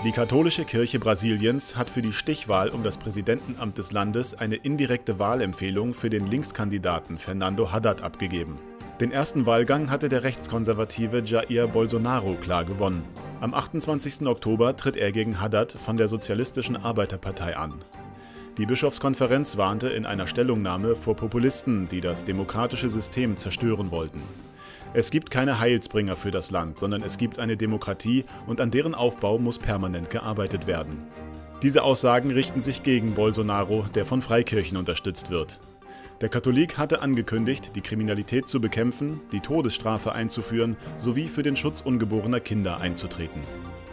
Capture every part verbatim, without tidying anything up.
Die katholische Kirche Brasiliens hat für die Stichwahl um das Präsidentenamt des Landes eine indirekte Wahlempfehlung für den Linkskandidaten Fernando Haddad abgegeben. Den ersten Wahlgang hatte der rechtskonservative Jair Bolsonaro klar gewonnen. Am achtundzwanzigsten Oktober tritt er gegen Haddad von der Sozialistischen Arbeiterpartei an. Die Bischofskonferenz warnte in einer Stellungnahme vor Populisten, die das demokratische System zerstören wollten. Es gibt keine Heilsbringer für das Land, sondern es gibt eine Demokratie und an deren Aufbau muss permanent gearbeitet werden. Diese Aussagen richten sich gegen Bolsonaro, der von Freikirchen unterstützt wird. Der Katholik hatte angekündigt, die Kriminalität zu bekämpfen, die Todesstrafe einzuführen sowie für den Schutz ungeborener Kinder einzutreten.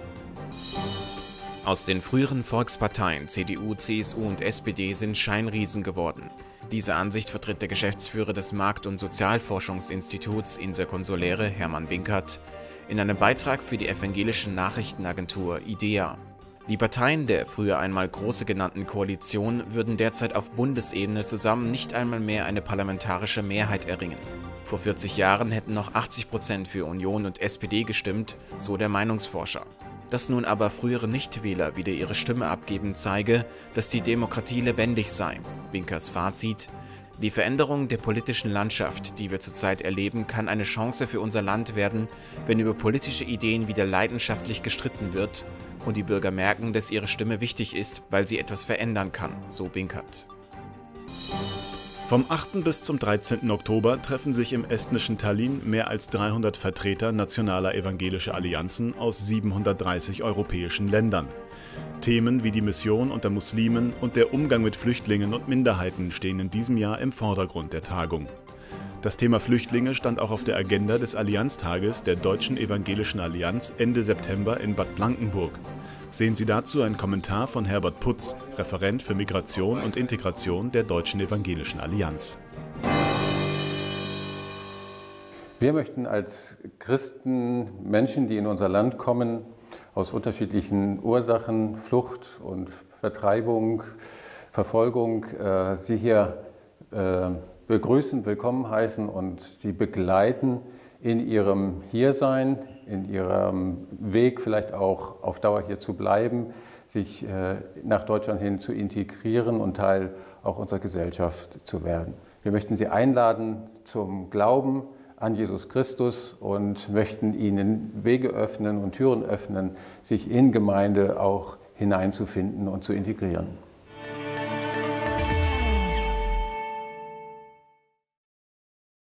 Aus den früheren Volksparteien C D U, C S U und S P D sind Scheinriesen geworden. Diese Ansicht vertritt der Geschäftsführer des Markt- und Sozialforschungsinstituts Inser Consulere, Hermann Binkert, in einem Beitrag für die evangelische Nachrichtenagentur IDEA. Die Parteien der früher einmal große genannten Koalition würden derzeit auf Bundesebene zusammen nicht einmal mehr eine parlamentarische Mehrheit erringen. Vor vierzig Jahren hätten noch achtzig Prozent für Union und S P D gestimmt, so der Meinungsforscher. Dass nun aber frühere Nichtwähler wieder ihre Stimme abgeben, zeige, dass die Demokratie lebendig sei. Binkers Fazit: Die Veränderung der politischen Landschaft, die wir zurzeit erleben, kann eine Chance für unser Land werden, wenn über politische Ideen wieder leidenschaftlich gestritten wird und die Bürger merken, dass ihre Stimme wichtig ist, weil sie etwas verändern kann, so Binkert. Vom achten bis zum dreizehnten Oktober treffen sich im estnischen Tallinn mehr als dreihundert Vertreter nationaler evangelischer Allianzen aus siebenhundertdreißig europäischen Ländern. Themen wie die Mission unter Muslimen und der Umgang mit Flüchtlingen und Minderheiten stehen in diesem Jahr im Vordergrund der Tagung. Das Thema Flüchtlinge stand auch auf der Agenda des Allianztages der Deutschen Evangelischen Allianz Ende September in Bad Blankenburg. Sehen Sie dazu einen Kommentar von Herbert Putz, Referent für Migration und Integration der Deutschen Evangelischen Allianz. Wir möchten als Christen Menschen, die in unser Land kommen, aus unterschiedlichen Ursachen, Flucht und Vertreibung, Verfolgung, äh, sie hier äh, begrüßen, willkommen heißen und sie begleiten in ihrem Hiersein, in ihrem Weg vielleicht auch auf Dauer hier zu bleiben, sich äh, nach Deutschland hin zu integrieren und Teil auch unserer Gesellschaft zu werden. Wir möchten Sie einladen zum Glauben an Jesus Christus und möchten Ihnen Wege öffnen und Türen öffnen, sich in Gemeinde auch hineinzufinden und zu integrieren.